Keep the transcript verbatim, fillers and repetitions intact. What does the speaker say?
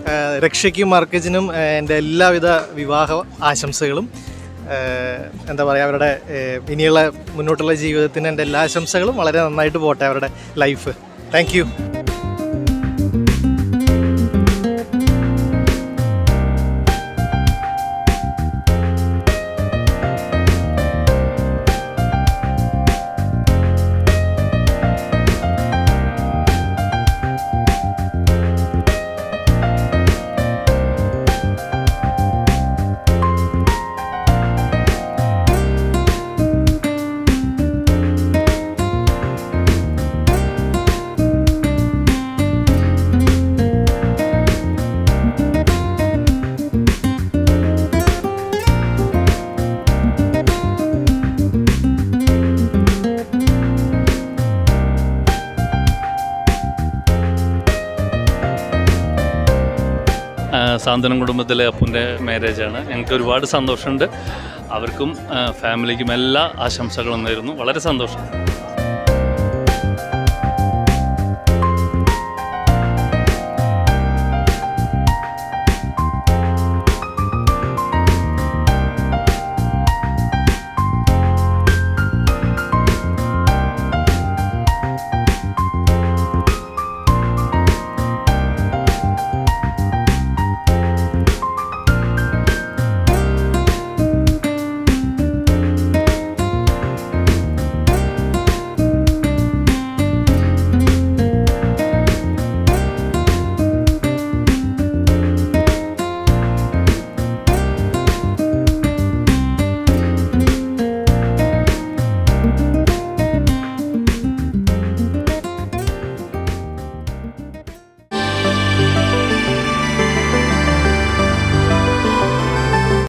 രക്ഷയ്ക്കും അർക്കജിനും എൻ്റെ എല്ലാവിധ വിവാഹ ആശംസകളും. എന്താ പറയുക, അവരുടെ ഇനിയുള്ള മുന്നോട്ടുള്ള ജീവിതത്തിന് എൻ്റെ എല്ലാ ആശംസകളും. വളരെ നന്നായിട്ട് പോട്ടെ അവരുടെ ലൈഫ്. Thank you. സാന്ത്വനം കുടുംബത്തിലെ അപ്പുൻ്റെ മാരേജാണ്. ഞങ്ങൾക്ക് ഒരുപാട് സന്തോഷമുണ്ട്. അവർക്കും ഫാമിലിക്കും എല്ലാ ആശംസകളും നേരുന്നു. വളരെ സന്തോഷം.